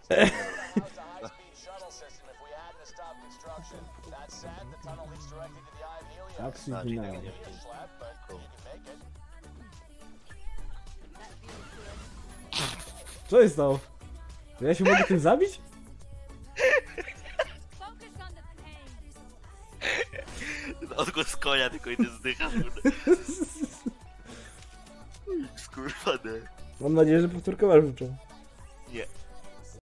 Taxi A, denied. czyli tak nie cool. Co jest to? To ja się mogę tym zabić? Odgłos konia, tylko i ty zdychasz, kurde. Skurwane. Mam nadzieję, że powtórkę masz włączą. Nie.